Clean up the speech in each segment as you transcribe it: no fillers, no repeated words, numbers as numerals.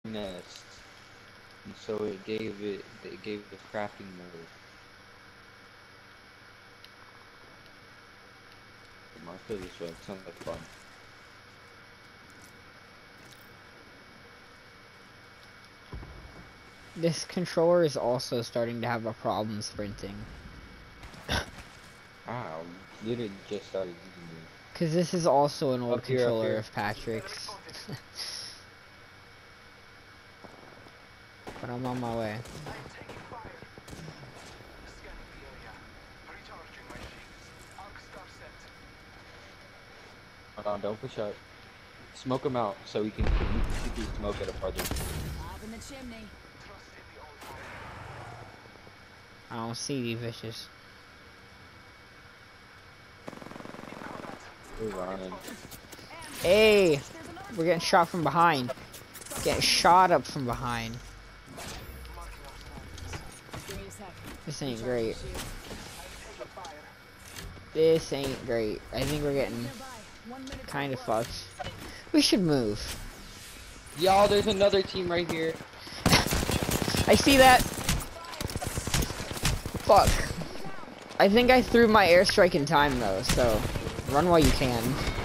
nest, and so it gave the crafting mode. Come on, let's go this way. It sounds like fun. This controller is also starting to have a problem sprinting. Ow, literally just started using it. Cause this is also an old Up here, up controller here. of Patrick's. But I'm on my way. Hold on, don't push up. Smoke them out so we can see through smoke at a farther. Up in the chimney. I don't see these vicious. We're running. Hey! We're getting shot from behind. Getting shot up from behind. Give me a sec. This ain't great. This ain't great. I think we're getting Nearby. 1 minute. kind of fucked. We should move. Y'all, there's another team right here. I see that. Fuck. I think I threw my airstrike in time though, so run while you can.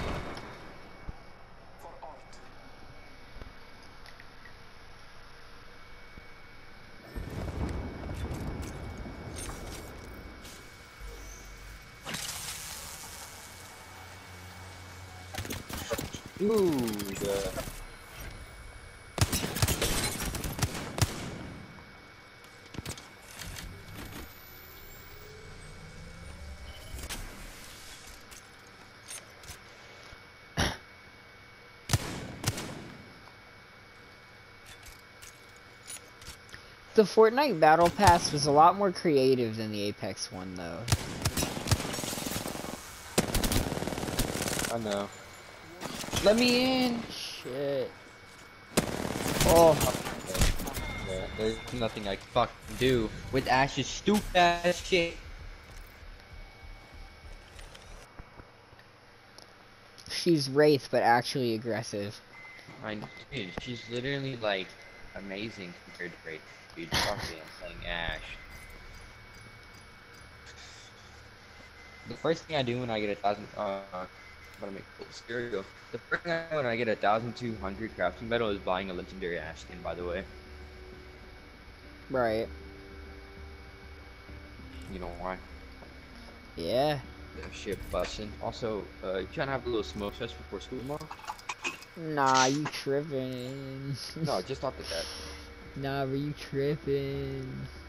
Dude. The Fortnite Battle Pass was a lot more creative than the Apex one though. I know. Let me in. Shit. Oh. Yeah, there's nothing I can fucking do with Ash's stupid ass shit. She's Wraith, but actually aggressive. I know, dude, she's literally like amazing compared to Great. Dude, fucking playing Ash. The first thing I do when I get 1,000, I'm gonna make full cereal. The first thing I do when I get 1,200 crafting metal is buying a legendary Ash skin, by the way. Right. You know why? Yeah. That shit bussin'. Also, you trying to have a little smoke fest before school tomorrow? Nah, you tripping. No, just off the bat. Nah, bro, you tripping.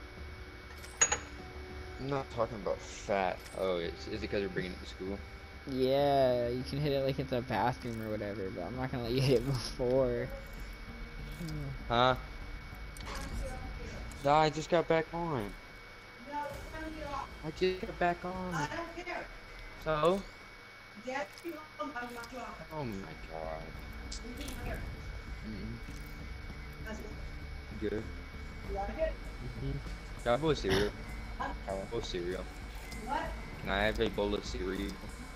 I'm not talking about fat. Oh, is it because we're bringing it to school? Yeah, you can hit it like at the bathroom or whatever, but I'm not gonna let you hit it before. Huh? No, I just got back on. I just got back on. So? Oh my god. Good. Can I have a bowl of cereal? Can I have a bowl of cereal? Can I have a bowl of cereal?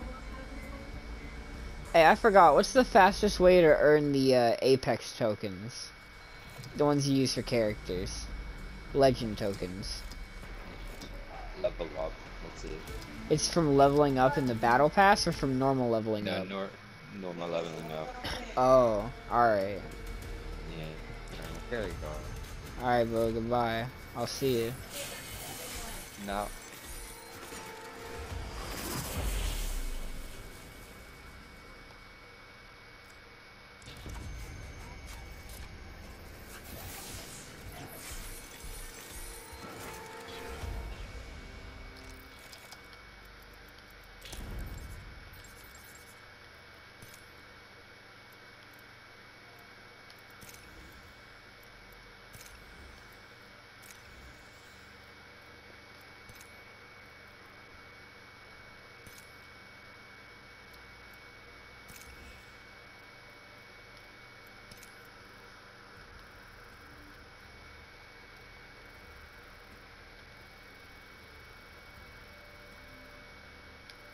Hey, I forgot. What's the fastest way to earn the Apex tokens? The ones you use for characters. Legend tokens. Level up. That's it. It's from leveling up in the battle pass or from normal leveling No, up? normal leveling up. Oh, alright. Yeah. There you go. Alright, bro, goodbye. I'll see you. Now.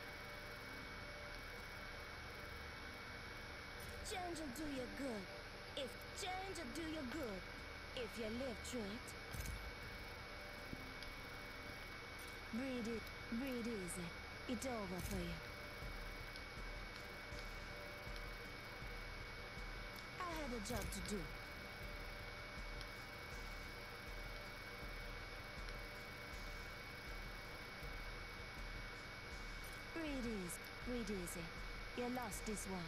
Change will do you good. If change will do you good, if you live through it. Breathe easy. It's over for you. I had a job to do. Breathe easy. You lost this one.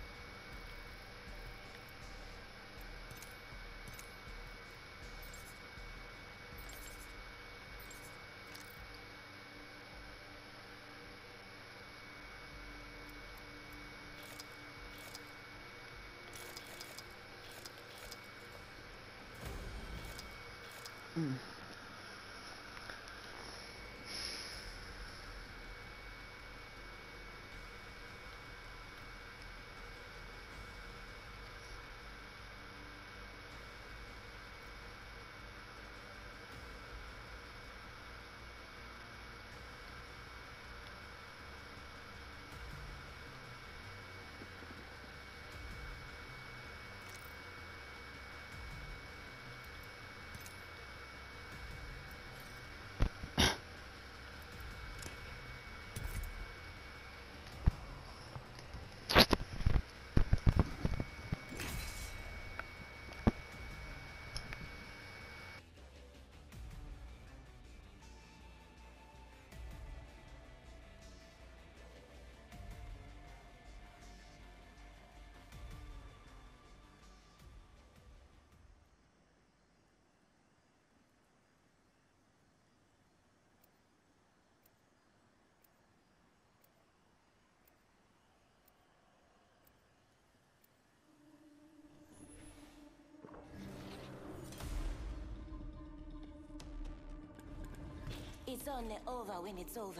It's only over when it's over.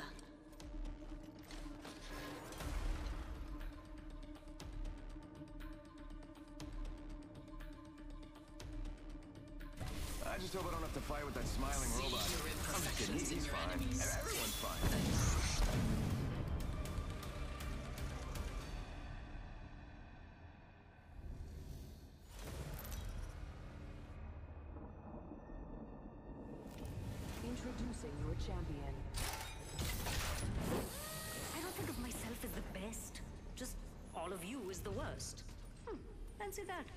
I just hope I don't have to fight with that smiling robot. I'm just kidding, he's fine. Everyone's fine. Introducing your champion. I don't think of myself as the best. Just all of you is the worst. Fancy that.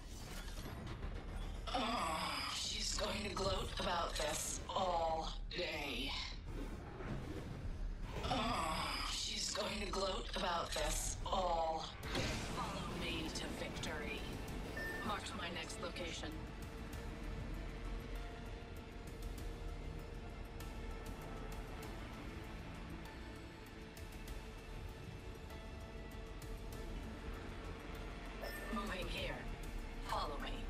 Oh, she's going to gloat about this all day. Oh, she's going to gloat about this all day. Follow me to victory. Marked my next location. Moving here. Follow me.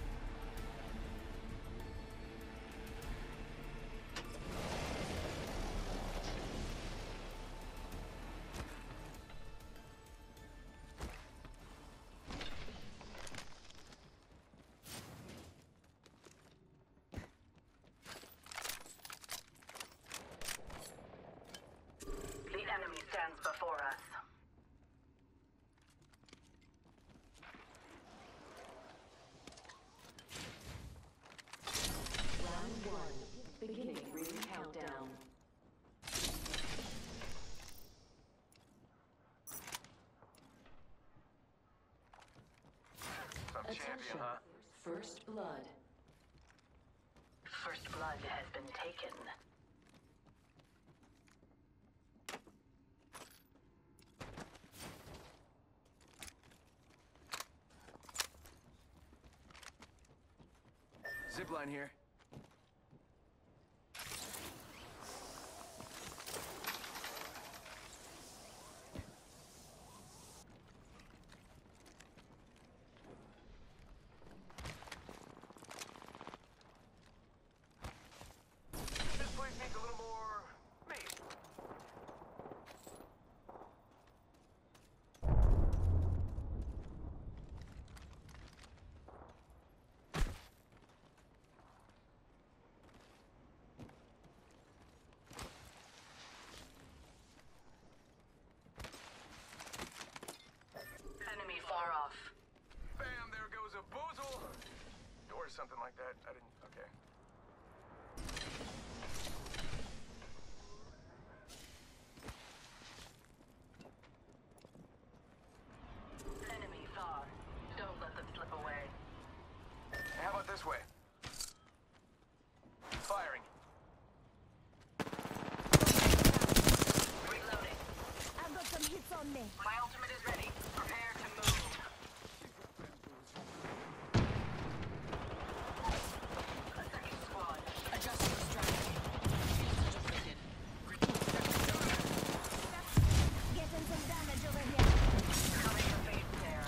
The enemy stands before us. Round 1. Beginning ring countdown. Some champion, Attention. huh? First blood. First blood has been taken. Zipline here. This place needs a little more me. something like that. I didn't. Okay. Enemy far. Don't let them slip away. How about this way? Firing. Reloading. I've got some hits on me. My ultimate is ready. Prepare to move. A second squad. Adjust your strategy. Shields depleted. Getting some damage over here. Coming to face there.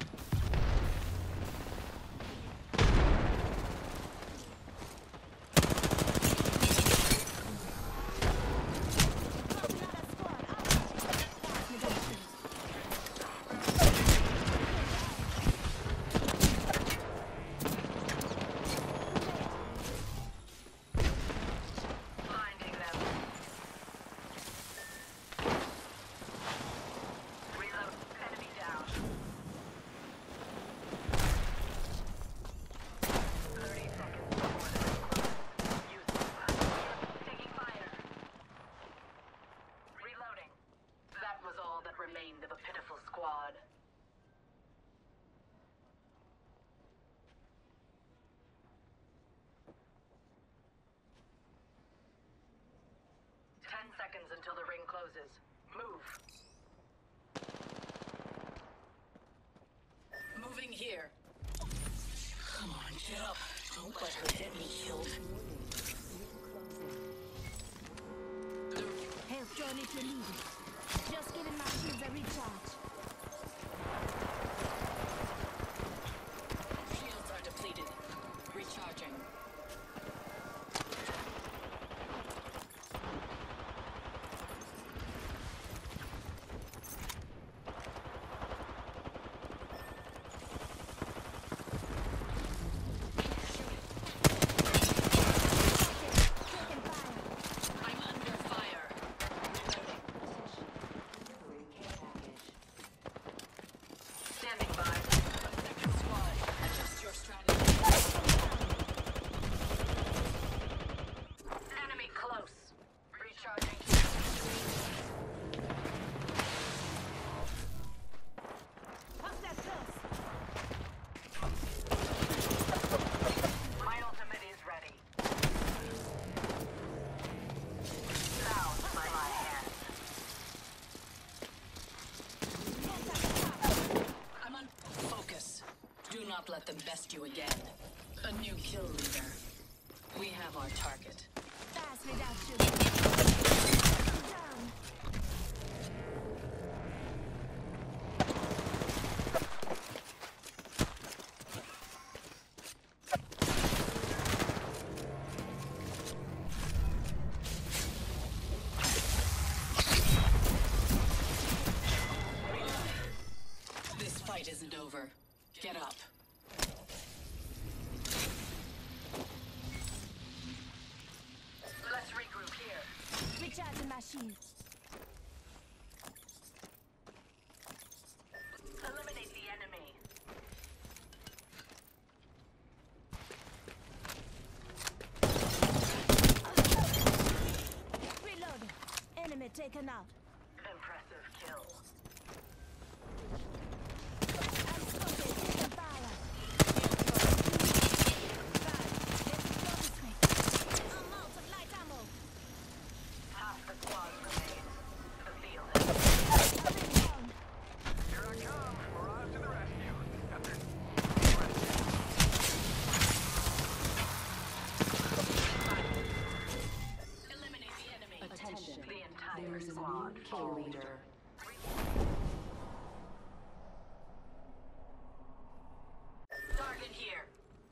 Another squad. Pass me those things. Finding them. Reload. Enemy down. 30 seconds before the ring closes. Use it. Taking fire. Reloading. That was all that remained of a pitiful squad. Ten seconds until the ring closes. Move. Moving here. Come on, get up. Don't let her get me killed. Help John if you need it. Just giving my shields a recharge. Shields are depleted. Recharging. Taking fire. I'm under fire. Standing by. Second squad. Adjust your strategy. Enemy close. Recharging. Hostile close. My ultimate is ready. Sound by my hand. I'm on focus. Do not let them best you again. A new kill leader. We have our target. Fast without shooting. Down. This fight isn't over. Get up. Let's regroup here. Recharging my shields. Eliminate the enemy. Reload. Enemy taken out. Impressive kill. I'm spotted. Taking fire. I'm out of light ammo. Half the squad remain. The field is I've been down. Here I come. Arrive to the rescue. After eliminate the enemy. Attention. The entire squad. Kill leader. Target here.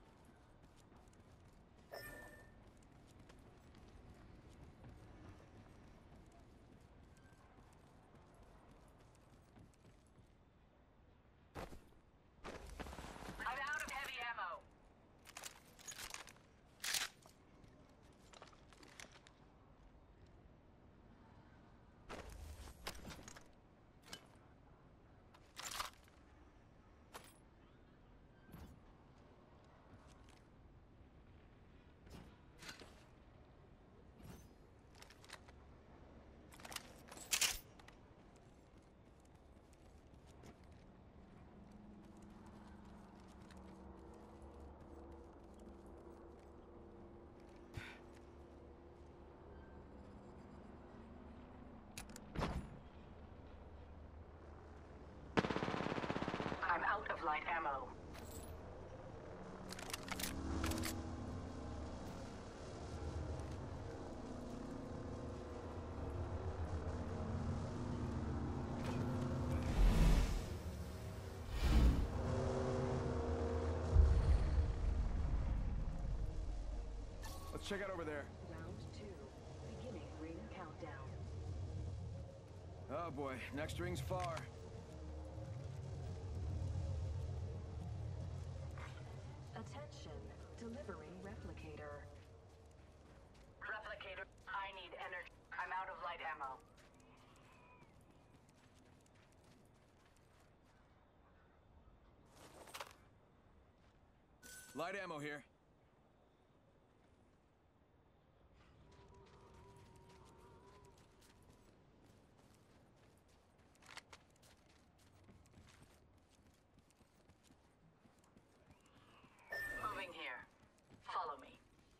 I'm out of heavy ammo. light ammo. Let's check out over there. Round 2. Beginning ring countdown. Oh boy, next ring's far. Attention. Delivering replicator. Replicator, I need energy. I'm out of light ammo. Light ammo here. Moving here. Follow me.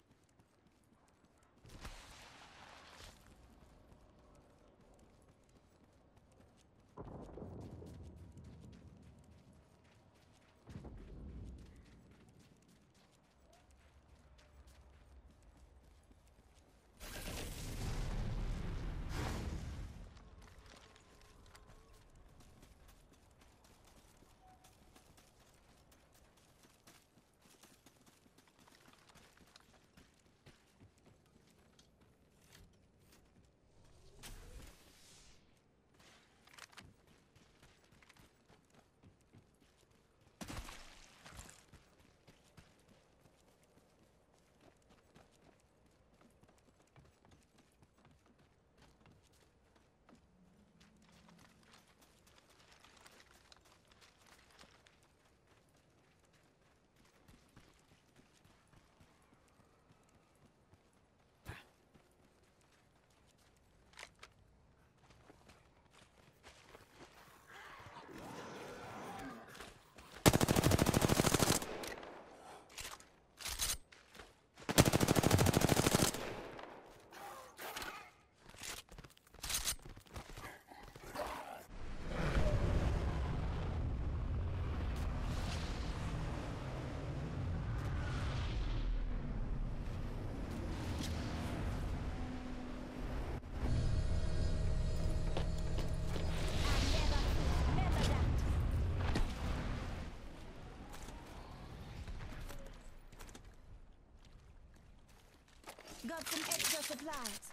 Got some extra supplies.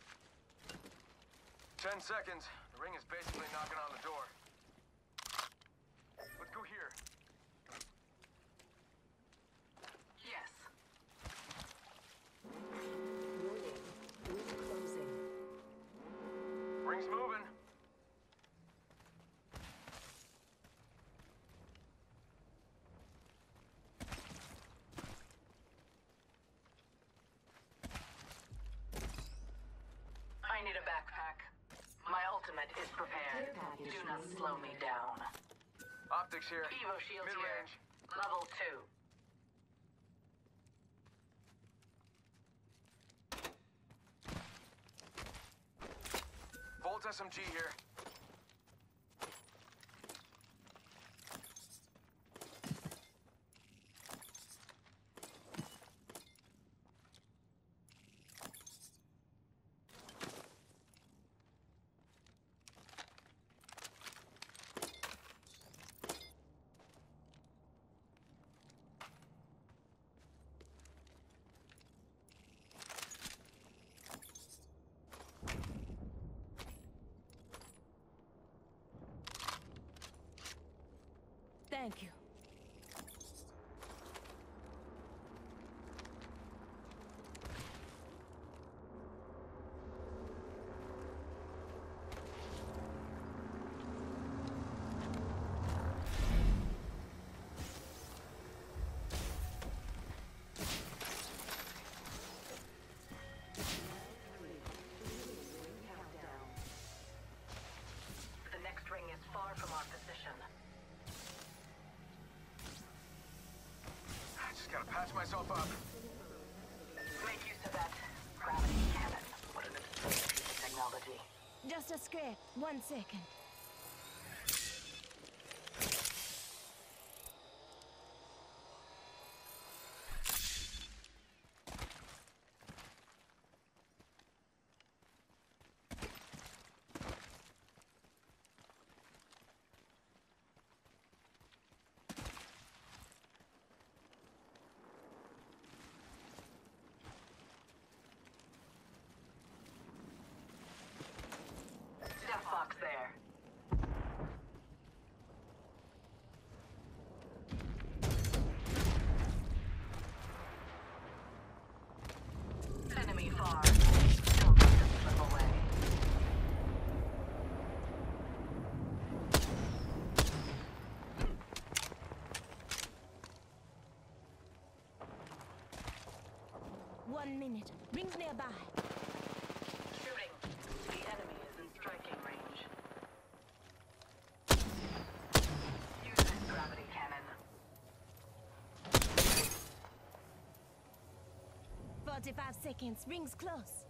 10 seconds. The ring is basically knocking on the door. Let's go here. Yes. Warning. Ring closing. Ring's moving. I need a backpack. My ultimate is prepared. Do not slow me down. Optics here. Evo shield here. Mid-range. Level 2. Volt SMG here. Thank you. The next ring is far from our position. I just gotta patch myself up. Make use of that gravity cannon. What an absurd piece of technology. Just a scrape. 1 second. 1 minute. Rings nearby. Shooting. The enemy is in striking range. Use that gravity cannon. 45 seconds. Rings close.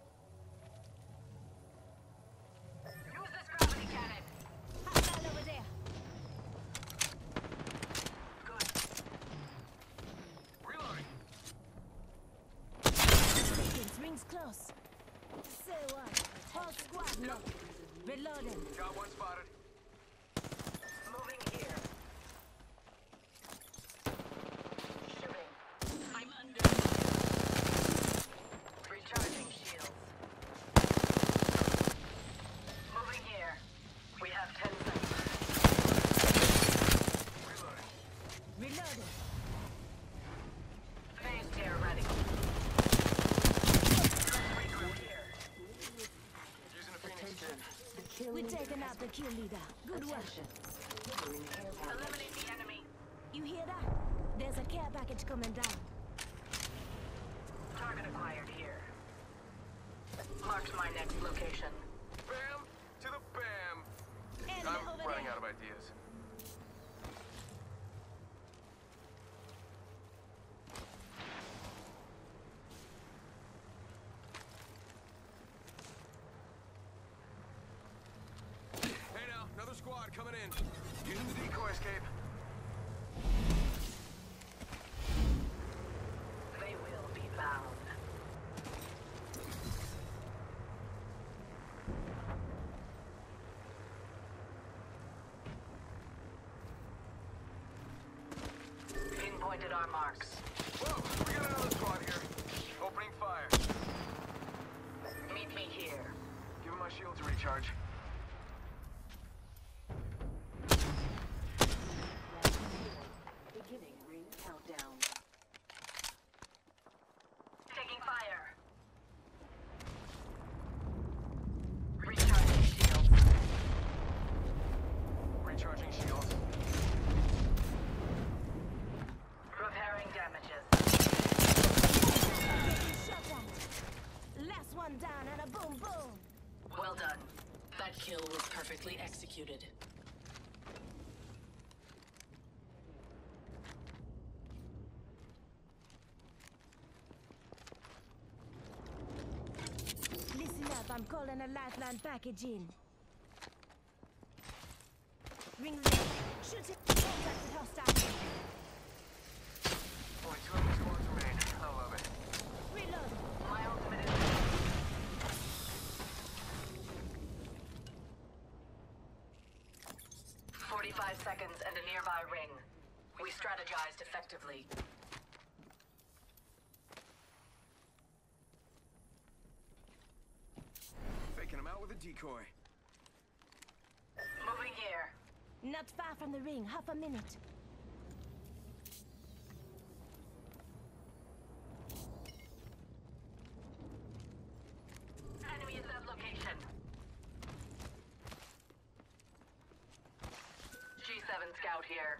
Use this gravity cannon. Hostile over there. Good. Reloading. Seconds. Rings close. Say what? Whole squad low. Reloading. Got one spotted. Moving here. Shooting. I'm under. Recharging shields. Moving here. We have 10 seconds. Reloading. Reloading. Phase tear ready. Let's regroup here. Using a Phoenix kit. We've taken out the kill leader. Good work. Eliminate the enemy. You hear that? There's a care package coming down. Target acquired here. Marks my next location. Bam to the bam. Enemy I'm over running there. out of ideas. Hey now, another squad coming in. Using the decoy escape. They will be bound. Pinpointed our marks. Whoa, we got another squad here. Opening fire. Meet me here. Give him my shield to recharge. Beginning ring countdown. Taking fire. Recharging shields. Recharging shields. Repairing damages. Shut down. Last one down and a boom boom. Well done. That kill was perfectly executed. Listen up, I'm calling a lifeline package in. Rings there. Shoot it. Contact with hostile. Only 2 of the squads remain. I love it. Reload. My ultimate is 45 seconds and a nearby ring. We strategized effectively. Faking him out with a decoy. Moving here. Not far from the ring. Half a minute. Enemy is at location. G7 scout here.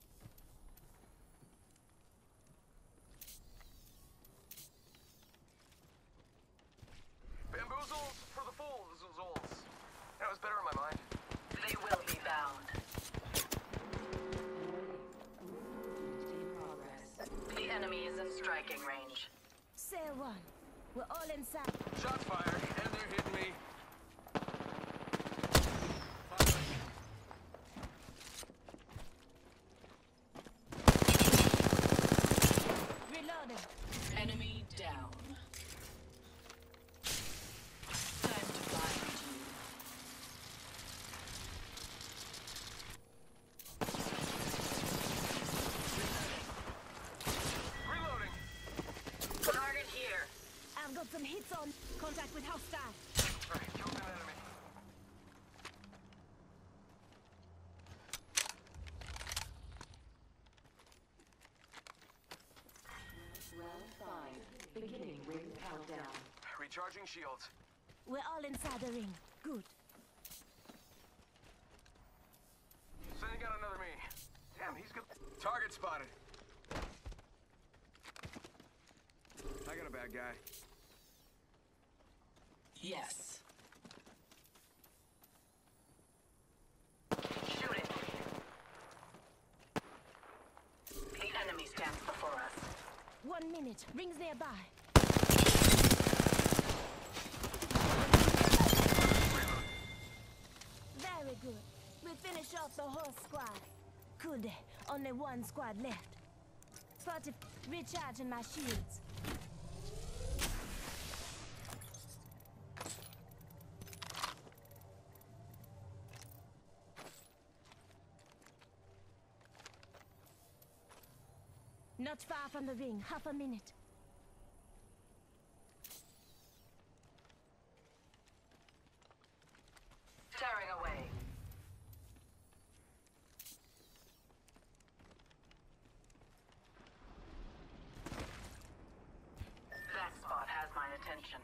Bamboozles for the fools. That was better in my mind. They will be bound. In progress. The enemy is in striking range. Say one. We're all inside. Shots fired, and they're hitting me. Reloading. Enemy down. Time to bind you. Reloading. Target here. I've got some hits on. Contact with hostile. All right, killed an enemy. Round 5. Beginning ring countdown. Recharging shields. We're all inside the ring. Good. Sending out another me. Damn, he's good. Target spotted. I I got a bad guy. Yes. Shoot it. The enemy stands before us. 1 minute. Rings nearby. Very good. We finish off the whole squad. Good. Only one squad left. 40. Recharging my shields. Not far from the ring. Half a minute. Tearing away. That spot has my attention.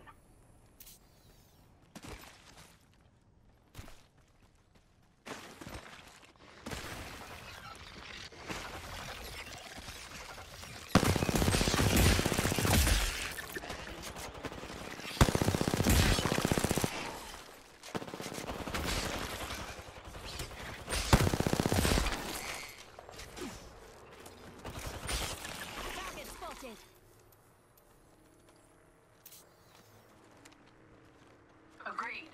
Target spotted. Agreed.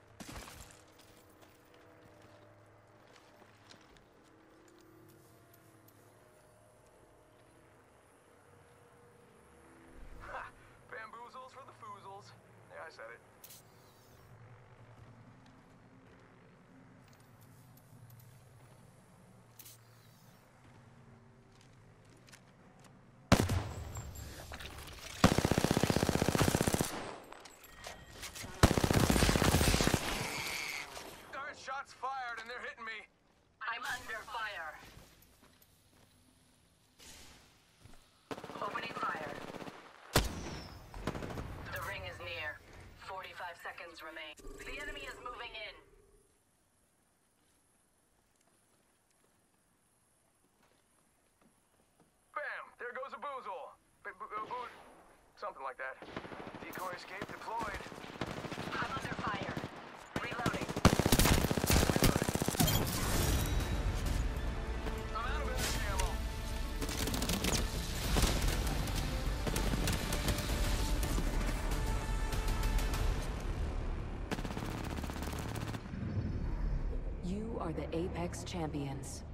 Bamboozles for the foozles. Yeah, I said it. Darn, shots fired and they're hitting me. I'm under fire. Opening fire. The ring is near. 45 seconds remain. The enemy is moving in. Bam! There goes a boozle. Something like that. Decoy escape deployed. I'm under fire. Reloading. I'm out of energy ammo. You are the Apex Champions.